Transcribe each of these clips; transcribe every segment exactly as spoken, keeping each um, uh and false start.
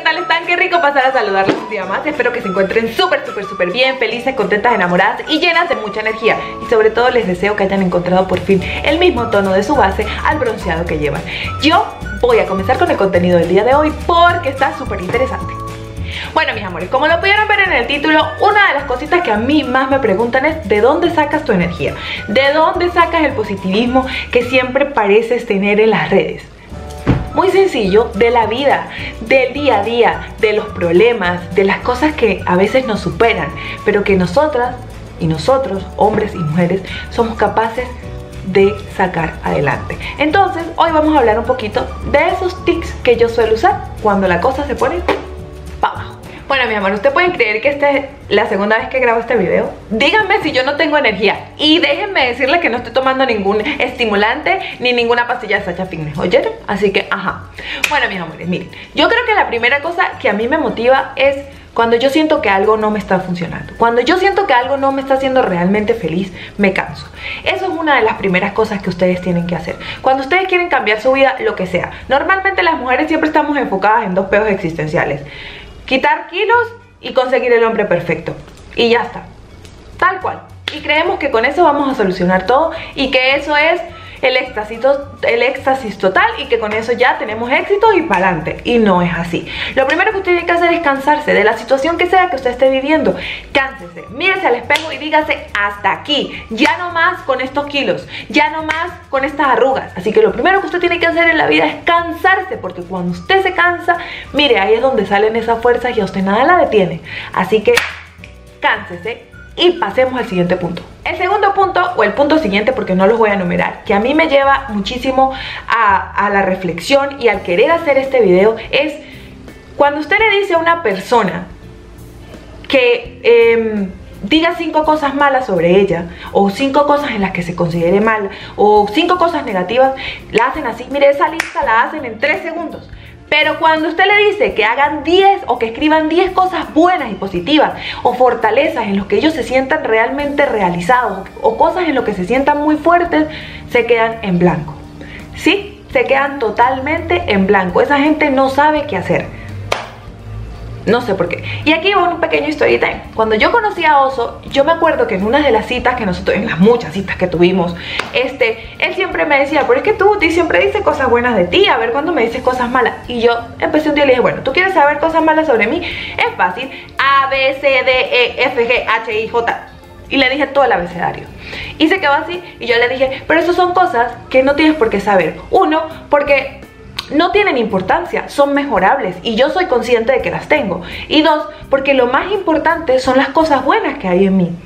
tal están? Qué rico pasar a saludarlos un día más. Espero que se encuentren súper, súper, súper bien, felices, contentas, enamoradas y llenas de mucha energía. Y sobre todo les deseo que hayan encontrado por fin el mismo tono de su base al bronceado que llevan. Yo voy a comenzar con el contenido del día de hoy porque está súper interesante. Bueno, mis amores, como lo pudieron ver en el título, una de las cositas que a mí más me preguntan es ¿de dónde sacas tu energía? ¿De dónde sacas el positivismo que siempre pareces tener en las redes? Muy sencillo, de la vida, del día a día, de los problemas, de las cosas que a veces nos superan, pero que nosotras y nosotros, hombres y mujeres, somos capaces de sacar adelante. Entonces, hoy vamos a hablar un poquito de esos tics que yo suelo usar cuando la cosa se pone para abajo. Bueno, mi amor, ¿ustedes pueden creer que esta es la segunda vez que grabo este video? Díganme si yo no tengo energía y déjenme decirles que no estoy tomando ningún estimulante ni ninguna pastilla de Sacha Fitness, ¿oyeron? Así que, ajá. Bueno, mis amores, miren, yo creo que la primera cosa que a mí me motiva es cuando yo siento que algo no me está funcionando. Cuando yo siento que algo no me está haciendo realmente feliz, me canso. Eso es una de las primeras cosas que ustedes tienen que hacer. Cuando ustedes quieren cambiar su vida, lo que sea. Normalmente las mujeres siempre estamos enfocadas en dos peos existenciales: quitar kilos y conseguir el hombre perfecto. Y ya está. Tal cual. Y creemos que con eso vamos a solucionar todo y que eso es el éxtasis, el éxtasis total y que con eso ya tenemos éxito y para adelante. Y no es así. Lo primero que usted tiene que hacer es cansarse de la situación que sea que usted esté viviendo. Cánsese, mírese al espejo y dígase hasta aquí. Ya no más con estos kilos, ya no más con estas arrugas. Así que lo primero que usted tiene que hacer en la vida es cansarse, porque cuando usted se cansa, mire, ahí es donde salen esas fuerzas y a usted nada la detiene. Así que cánsese. Y pasemos al siguiente punto. El segundo punto, o el punto siguiente porque no los voy a enumerar, que a mí me lleva muchísimo a, a la reflexión y al querer hacer este video, es cuando usted le dice a una persona que eh, diga cinco cosas malas sobre ella, o cinco cosas en las que se considere mal, o cinco cosas negativas, la hacen así. Mire, esa lista la hacen en tres segundos. Pero cuando usted le dice que hagan diez o que escriban diez cosas buenas y positivas o fortalezas en las que ellos se sientan realmente realizados o cosas en las que se sientan muy fuertes, se quedan en blanco. ¿Sí? Se quedan totalmente en blanco. Esa gente no sabe qué hacer. No sé por qué. Y aquí va un pequeño story time. Cuando yo conocí a Oso, yo me acuerdo que en una de las citas que nosotros, en las muchas citas que tuvimos, este, él siempre me decía, pero es que tú, tú siempre dices cosas buenas de ti, a ver cuándo me dices cosas malas. Y yo empecé un día y le dije, bueno, ¿tú quieres saber cosas malas sobre mí? Es fácil, A, B, C, D, E, F, G, H, I, J. Y le dije todo el abecedario. Y se quedó así, y yo le dije, pero eso son cosas que no tienes por qué saber. Uno, porque no tienen importancia, son mejorables y yo soy consciente de que las tengo. Y dos, porque lo más importante son las cosas buenas que hay en mí.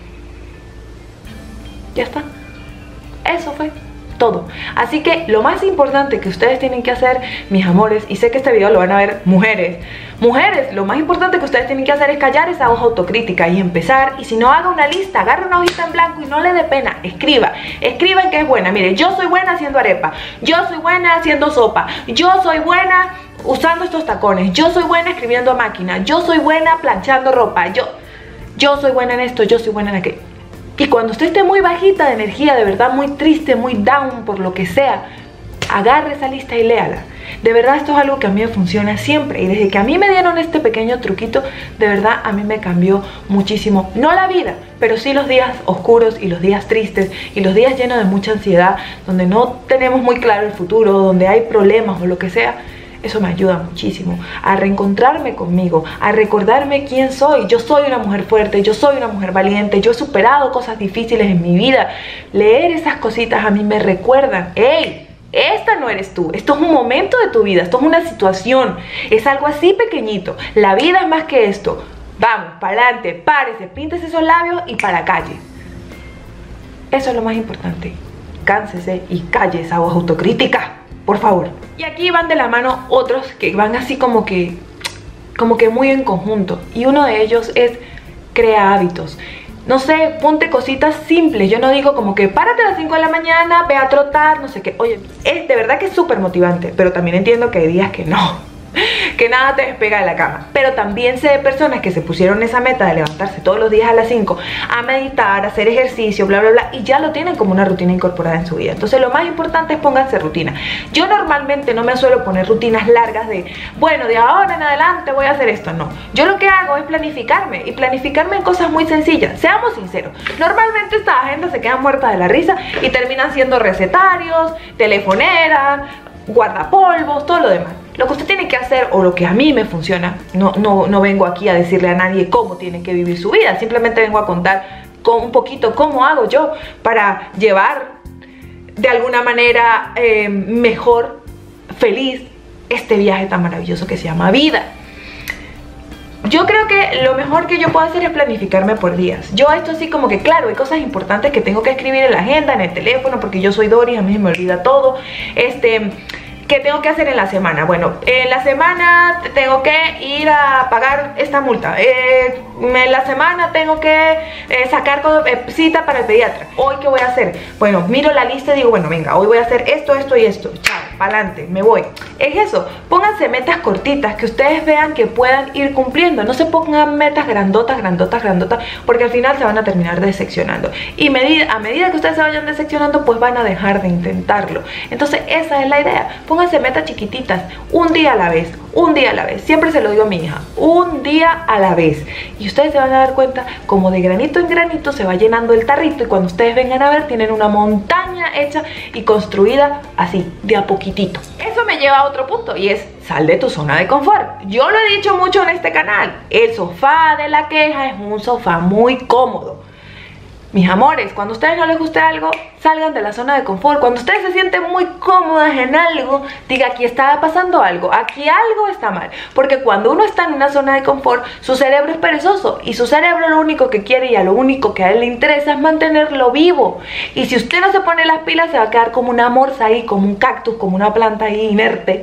Ya está. Eso fue todo. Así que lo más importante que ustedes tienen que hacer, mis amores, y sé que este video lo van a ver mujeres, mujeres, lo más importante que ustedes tienen que hacer es callar esa voz autocrítica y empezar. Y si no, haga una lista, agarre una hojita en blanco y no le dé pena, escriba, escriba en que es buena. Mire, yo soy buena haciendo arepa, yo soy buena haciendo sopa, yo soy buena usando estos tacones, yo soy buena escribiendo a máquina, yo soy buena planchando ropa, yo, yo soy buena en esto, yo soy buena en aquello. Y cuando usted esté muy bajita de energía, de verdad muy triste, muy down, por lo que sea, agarre esa lista y léala. De verdad esto es algo que a mí me funciona siempre. Y desde que a mí me dieron este pequeño truquito, de verdad a mí me cambió muchísimo. No la vida, pero sí los días oscuros y los días tristes y los días llenos de mucha ansiedad, donde no tenemos muy claro el futuro, donde hay problemas o lo que sea. Eso me ayuda muchísimo a reencontrarme conmigo, a recordarme quién soy. Yo soy una mujer fuerte, yo soy una mujer valiente, yo he superado cosas difíciles en mi vida. Leer esas cositas a mí me recuerdan, ¡hey! Esta no eres tú, esto es un momento de tu vida, esto es una situación, es algo así pequeñito. La vida es más que esto. Vamos, para adelante, párese, píntese esos labios y para la calle. Eso es lo más importante. Cánsese y calle esa voz autocrítica. Por favor. Y aquí van de la mano otros que van así como que como que muy en conjunto. Y uno de ellos es crea hábitos. No sé, ponte cositas simples. Yo no digo como que párate a las cinco de la mañana, ve a trotar, no sé qué. Oye, es de verdad que es súper motivante, pero también entiendo que hay días que no. que nada te despega de la cama. Pero también sé de personas que se pusieron esa meta de levantarse todos los días a las cinco a meditar, a hacer ejercicio, bla bla bla, y ya lo tienen como una rutina incorporada en su vida. Entonces lo más importante es pónganse rutina. Yo normalmente no me suelo poner rutinas largas de, bueno, de ahora en adelante voy a hacer esto. No, yo lo que hago es planificarme, y planificarme en cosas muy sencillas. Seamos sinceros, normalmente esta agenda se queda muerta de la risa y terminan siendo recetarios, telefoneras, guardapolvos, todo lo demás. Lo que usted tiene que hacer, o lo que a mí me funciona, no, no, no vengo aquí a decirle a nadie cómo tiene que vivir su vida, simplemente vengo a contar con un poquito cómo hago yo para llevar de alguna manera eh, mejor, feliz, este viaje tan maravilloso que se llama vida. Yo creo que lo mejor que yo puedo hacer es planificarme por días. Yo esto así como que, claro, hay cosas importantes que tengo que escribir en la agenda, en el teléfono, porque yo soy Doris, a mí se me olvida todo. Este... ¿Qué tengo que hacer en la semana? Bueno, en la semana tengo que ir a pagar esta multa. Eh, en la semana tengo que eh, sacar eh, cita para el pediatra. ¿Hoy qué voy a hacer? Bueno, miro la lista y digo, bueno, venga, hoy voy a hacer esto, esto y esto. Chao, para adelante, me voy. Es eso, pónganse metas cortitas que ustedes vean que puedan ir cumpliendo. No se pongan metas grandotas, grandotas, grandotas, porque al final se van a terminar decepcionando. Y medida, a medida que ustedes se vayan decepcionando, pues van a dejar de intentarlo. Entonces esa es la idea. Pónganse metas chiquititas, un día a la vez, un día a la vez. Siempre se lo digo a mi hija, un día a la vez. Y ustedes se van a dar cuenta como de granito en granito se va llenando el tarrito, y cuando ustedes vengan a ver tienen una montaña hecha y construida así, de a poquitito. Eso me lleva a otro punto, y es: sal de tu zona de confort. Yo lo he dicho mucho en este canal, el sofá de la queja es un sofá muy cómodo. Mis amores, cuando a ustedes no les guste algo, salgan de la zona de confort. Cuando ustedes se sienten muy cómodas en algo, diga, aquí está pasando algo, aquí algo está mal. Porque cuando uno está en una zona de confort, su cerebro es perezoso, y su cerebro lo único que quiere y a lo único que a él le interesa es mantenerlo vivo. Y si usted no se pone las pilas, se va a quedar como una morsa ahí, como un cactus, como una planta ahí inerte.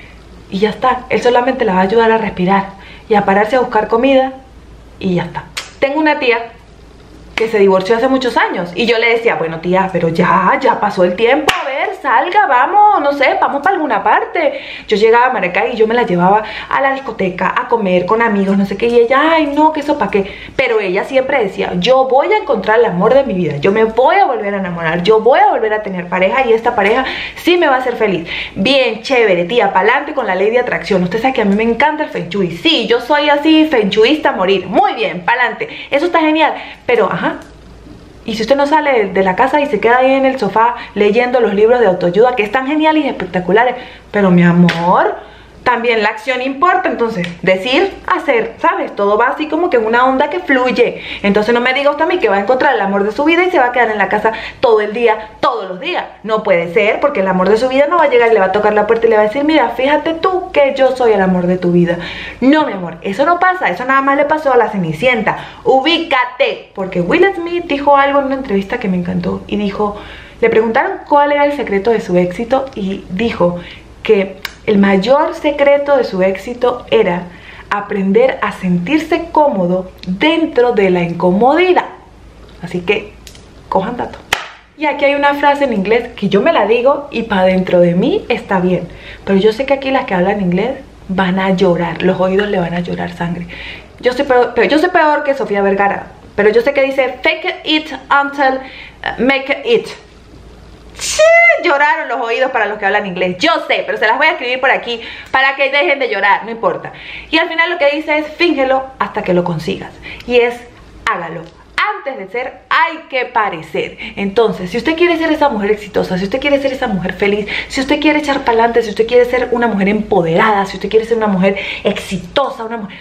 Y ya está, él solamente la va a ayudar a respirar y a pararse a buscar comida, y ya está. Tengo una tía que se divorció hace muchos años, y yo le decía, bueno tía, pero ya, ya pasó el tiempo, a ver, salga, vamos, no sé, vamos para alguna parte. Yo llegaba a Maracay y yo me la llevaba a la discoteca, a comer con amigos, no sé qué, y ella, ay no, que eso para qué. Pero ella siempre decía, yo voy a encontrar el amor de mi vida, yo me voy a volver a enamorar, yo voy a volver a tener pareja, y esta pareja sí me va a hacer feliz. Bien, chévere, tía, pa'lante con la ley de atracción. Usted sabe que a mí me encanta el feng shui, sí, yo soy así, feng shuista a morir. Muy bien, pa'lante, eso está genial, pero ajá, y si usted no sale de la casa y se queda ahí en el sofá leyendo los libros de autoayuda, que están geniales y espectaculares, pero mi amor, también la acción importa. Entonces, decir, hacer, ¿sabes? Todo va así como que en una onda que fluye. Entonces no me diga usted a mí que va a encontrar el amor de su vida y se va a quedar en la casa todo el día, todos los días. No puede ser, porque el amor de su vida no va a llegar y le va a tocar la puerta y le va a decir, mira, fíjate tú que yo soy el amor de tu vida. No, mi amor, eso no pasa. Eso nada más le pasó a la Cenicienta. Ubícate. Porque Will Smith dijo algo en una entrevista que me encantó, y dijo, le preguntaron cuál era el secreto de su éxito, y dijo que el mayor secreto de su éxito era aprender a sentirse cómodo dentro de la incomodidad. Así que, cojan datos. Y aquí hay una frase en inglés que yo me la digo y para dentro de mí está bien. Pero yo sé que aquí las que hablan inglés van a llorar, los oídos le van a llorar sangre. Yo soy peor, pero yo soy peor que Sofía Vergara, pero yo sé que dice fake it until make it. Sí, lloraron los oídos para los que hablan inglés. Yo sé, pero se las voy a escribir por aquí para que dejen de llorar, no importa. Y al final lo que dice es fíngelo hasta que lo consigas. Y es hágalo. Antes de ser hay que parecer. Entonces, si usted quiere ser esa mujer exitosa, si usted quiere ser esa mujer feliz, si usted quiere echar para adelante, si usted quiere ser una mujer empoderada, si usted quiere ser una mujer exitosa, una mujer...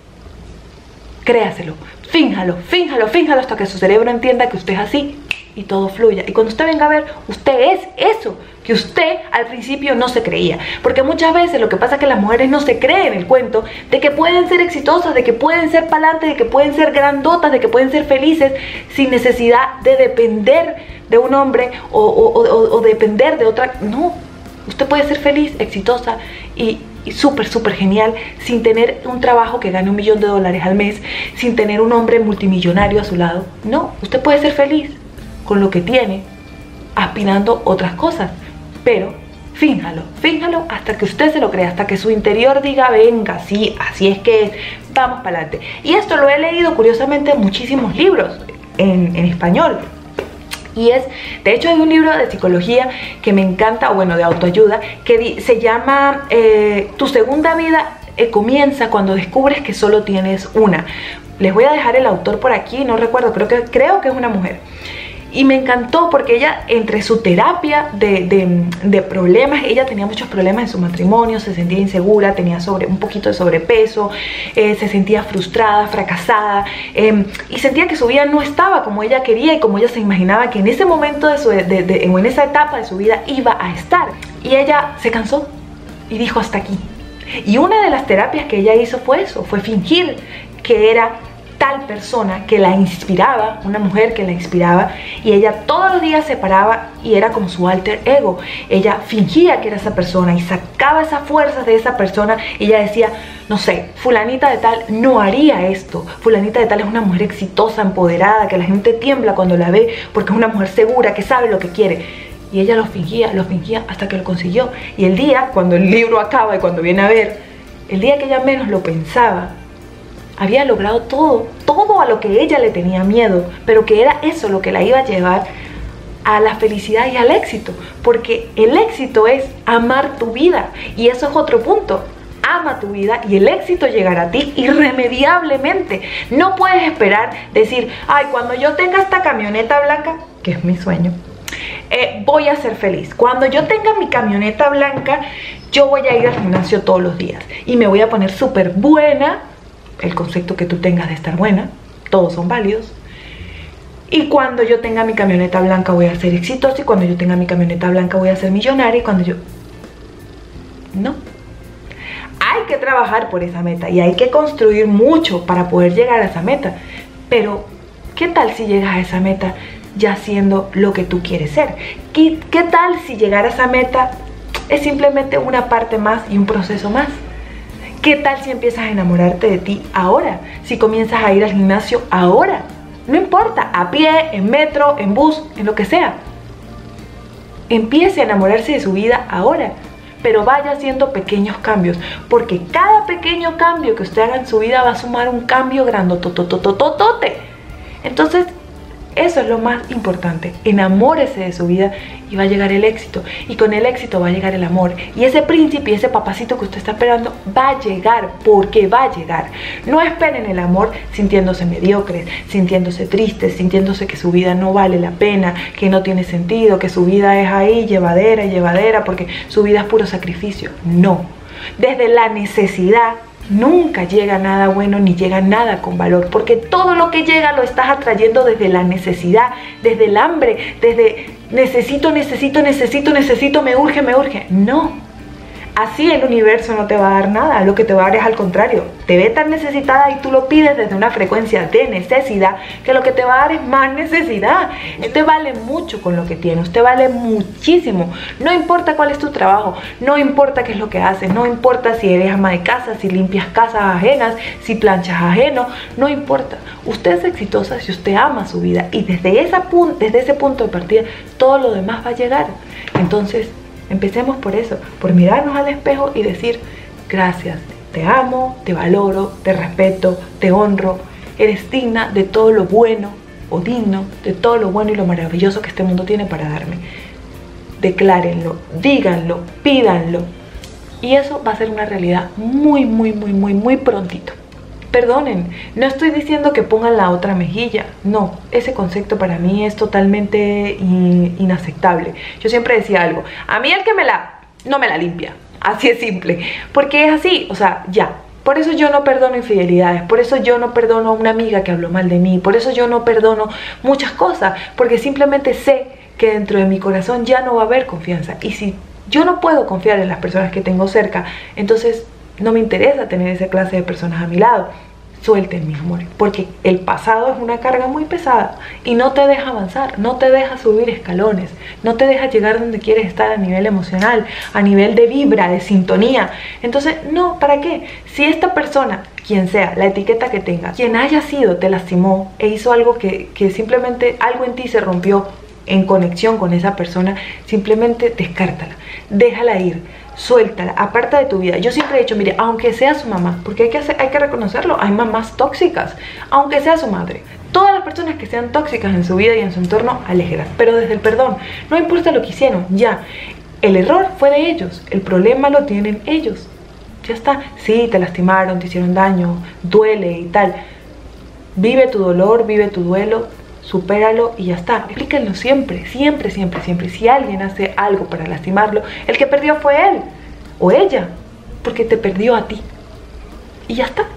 créaselo, fínjalo, fínjalo, fínjalo hasta que su cerebro entienda que usted es así y todo fluya. Y cuando usted venga a ver, usted es eso que usted al principio no se creía. Porque muchas veces lo que pasa es que las mujeres no se creen el cuento de que pueden ser exitosas, de que pueden ser pa'lante, de que pueden ser grandotas, de que pueden ser felices sin necesidad de depender de un hombre o, o, o, o depender de otra. No, usted puede ser feliz, exitosa y y súper, súper genial, sin tener un trabajo que gane un millón de dólares al mes, sin tener un hombre multimillonario a su lado. No, usted puede ser feliz con lo que tiene, aspirando otras cosas, pero fínjalo, fínjalo hasta que usted se lo crea, hasta que su interior diga, venga, sí, así es que es, vamos para adelante. Y esto lo he leído curiosamente en muchísimos libros en, en español. Y es, de hecho hay un libro de psicología que me encanta, o bueno, de autoayuda, que di, se llama eh, Tu segunda vida eh, comienza cuando descubres que solo tienes una. Les voy a dejar el autor por aquí, no recuerdo, creo que, creo que es una mujer. Y me encantó porque ella, entre su terapia de, de, de problemas, ella tenía muchos problemas en su matrimonio, se sentía insegura, tenía sobre, un poquito de sobrepeso, eh, se sentía frustrada, fracasada, eh, y sentía que su vida no estaba como ella quería y como ella se imaginaba que en ese momento de su, de, de, o en esa etapa de su vida iba a estar. Y ella se cansó y dijo hasta aquí. Y una de las terapias que ella hizo fue eso, fue fingir que era tal persona que la inspiraba, una mujer que la inspiraba, y ella todos los días se paraba y era como su alter ego. Ella fingía que era esa persona y sacaba esas fuerzas de esa persona y ella decía, no sé, fulanita de tal no haría esto, fulanita de tal es una mujer exitosa, empoderada, que la gente tiembla cuando la ve porque es una mujer segura, que sabe lo que quiere. Y ella lo fingía, lo fingía hasta que lo consiguió. Y el día, cuando el libro acaba y cuando viene a ver, el día que ella menos lo pensaba, había logrado todo, todo a lo que ella le tenía miedo, pero que era eso lo que la iba a llevar a la felicidad y al éxito, porque el éxito es amar tu vida, y eso es otro punto. Ama tu vida y el éxito llegará a ti irremediablemente. No puedes esperar decir, ay, cuando yo tenga esta camioneta blanca, que es mi sueño, eh, voy a ser feliz. Cuando yo tenga mi camioneta blanca, yo voy a ir al gimnasio todos los días y me voy a poner súper buena. El concepto que tú tengas de estar buena, todos son válidos. Y cuando yo tenga mi camioneta blanca voy a ser exitosa, y cuando yo tenga mi camioneta blanca voy a ser millonaria, y cuando yo... No. Hay que trabajar por esa meta y hay que construir mucho para poder llegar a esa meta. Pero, ¿qué tal si llegas a esa meta ya siendo lo que tú quieres ser? ¿Qué, qué tal si llegar a esa meta es simplemente una parte más y un proceso más? ¿Qué tal si empiezas a enamorarte de ti ahora? Si comienzas a ir al gimnasio ahora. No importa, a pie, en metro, en bus, en lo que sea. Empiece a enamorarse de su vida ahora. Pero vaya haciendo pequeños cambios. Porque cada pequeño cambio que usted haga en su vida va a sumar un cambio grandotototototote. Entonces, eso es lo más importante. Enamórese de su vida y va a llegar el éxito. Y con el éxito va a llegar el amor. Y ese príncipe y ese papacito que usted está esperando va a llegar, porque va a llegar. No esperen el amor sintiéndose mediocres, sintiéndose tristes, sintiéndose que su vida no vale la pena, que no tiene sentido, que su vida es ahí llevadera y llevadera porque su vida es puro sacrificio. No. Desde la necesidad nunca llega nada bueno ni llega nada con valor, porque todo lo que llega lo estás atrayendo desde la necesidad, desde el hambre, desde necesito, necesito, necesito, necesito, me urge, me urge. No. Así el universo no te va a dar nada, lo que te va a dar es al contrario. Te ve tan necesitada y tú lo pides desde una frecuencia de necesidad, que lo que te va a dar es más necesidad. Usted vale mucho con lo que tiene, usted vale muchísimo. No importa cuál es tu trabajo, no importa qué es lo que haces, no importa si eres ama de casa, si limpias casas ajenas, si planchas ajeno, no importa. Usted es exitosa si usted ama su vida, y desde, esa pun- desde ese punto de partida todo lo demás va a llegar. Entonces, empecemos por eso, por mirarnos al espejo y decir, gracias, te amo, te valoro, te respeto, te honro, eres digna de todo lo bueno o digno de todo lo bueno y lo maravilloso que este mundo tiene para darme. Declárenlo, díganlo, pídanlo, y eso va a ser una realidad muy, muy, muy, muy, muy prontito. Perdonen, no estoy diciendo que pongan la otra mejilla, no, ese concepto para mí es totalmente in, inaceptable. Yo siempre decía algo, a mí el que me la, no me la limpia, así es simple, porque es así, o sea, ya. Por eso yo no perdono infidelidades, por eso yo no perdono a una amiga que habló mal de mí, por eso yo no perdono muchas cosas, porque simplemente sé que dentro de mi corazón ya no va a haber confianza, y si yo no puedo confiar en las personas que tengo cerca, entonces no me interesa tener esa clase de personas a mi lado. Suelten, mis amores, porque el pasado es una carga muy pesada y no te deja avanzar, no te deja subir escalones, no te deja llegar donde quieres estar a nivel emocional, a nivel de vibra, de sintonía. Entonces, no, ¿para qué? Si esta persona, quien sea, la etiqueta que tenga, quien haya sido, te lastimó e hizo algo que, que simplemente algo en ti se rompió en conexión con esa persona, simplemente descártala. déjala ir, suéltala, aparta de tu vida. Yo siempre he dicho, mire, aunque sea su mamá, porque hay que, hacer, hay que reconocerlo, hay mamás tóxicas, aunque sea su madre. Todas las personas que sean tóxicas en su vida y en su entorno, aléjelas, pero desde el perdón. No importa lo que hicieron, ya. El error fue de ellos, el problema lo tienen ellos. Ya está. Sí, te lastimaron, te hicieron daño, duele y tal. Vive tu dolor, vive tu duelo, supéralo y ya está. Explíquenlo siempre, siempre, siempre, siempre. Si alguien hace algo para lastimarlo, el que perdió fue él o ella, porque te perdió a ti. Y ya está.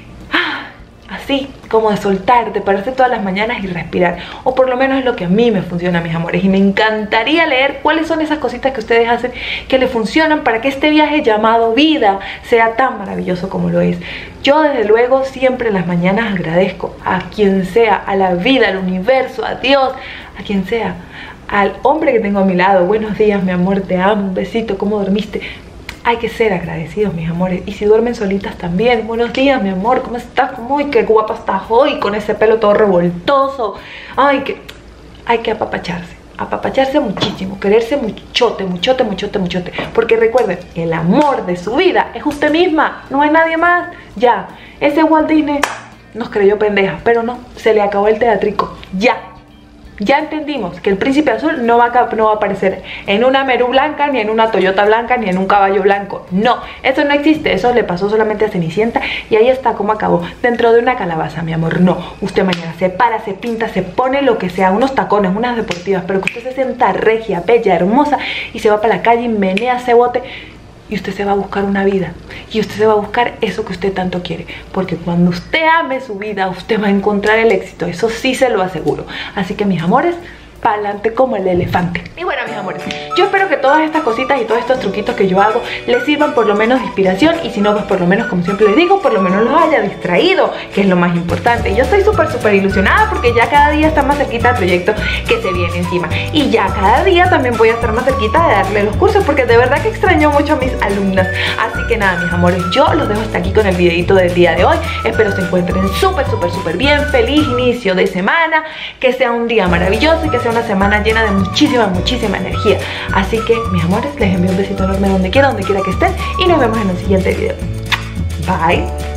Así, como de soltar, de pararse todas las mañanas y respirar. O por lo menos es lo que a mí me funciona, mis amores. Y me encantaría leer cuáles son esas cositas que ustedes hacen que le funcionan para que este viaje llamado vida sea tan maravilloso como lo es. Yo desde luego siempre en las mañanas agradezco a quien sea, a la vida, al universo, a Dios, a quien sea. Al hombre que tengo a mi lado, buenos días mi amor, te amo, un besito, ¿cómo dormiste? Hay que ser agradecidos, mis amores. Y si duermen solitas también, buenos días, mi amor, ¿cómo estás? Uy, qué guapa estás hoy, con ese pelo todo revoltoso. Ay, que hay que apapacharse. Apapacharse muchísimo, quererse muchote, muchote, muchote, muchote. Porque recuerden, el amor de su vida es usted misma, no hay nadie más. Ya, ese Walt Disney nos creyó pendeja, pero no, se le acabó el teatrico. Ya. Ya entendimos que el príncipe azul no va, a, no va a aparecer en una Meru blanca, ni en una Toyota blanca, ni en un caballo blanco. No, eso no existe, eso le pasó solamente a Cenicienta y ahí está como acabó, dentro de una calabaza, mi amor. No, usted mañana se para, se pinta, se pone lo que sea, unos tacones, unas deportivas, pero que usted se sienta regia, bella, hermosa y se va para la calle y menea ese bote. Y usted se va a buscar una vida. Y usted se va a buscar eso que usted tanto quiere. Porque cuando usted ame su vida, usted va a encontrar el éxito. Eso sí se lo aseguro. Así que mis amores, para adelante como el elefante. Y bueno, mis amores, yo espero que todas estas cositas y todos estos truquitos que yo hago les sirvan por lo menos de inspiración. Y si no, pues por lo menos, como siempre les digo, por lo menos los haya distraído, que es lo más importante. Y yo estoy súper, súper ilusionada porque ya cada día está más cerquita el proyecto que se viene encima. Y ya cada día también voy a estar más cerquita de darle los cursos, porque de verdad que extraño mucho a mis alumnas. Así que nada, mis amores, yo los dejo hasta aquí con el videito del día de hoy. Espero se encuentren súper, súper, súper bien. Feliz inicio de semana, que sea un día maravilloso y que sea una semana llena de muchísima, muchísima energía. Así que, mis amores, les envío un besito enorme donde quiera, donde quiera que estén, y nos vemos en un siguiente video. Bye.